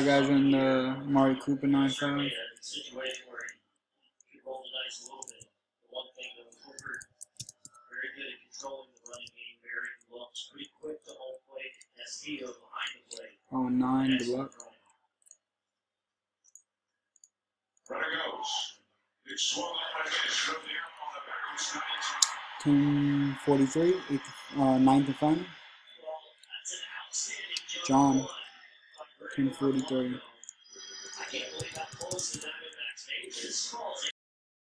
guys are in the Mari Cooper 9.5. Oh, 9, good luck. $10.43, 9th and final. John, $10.43.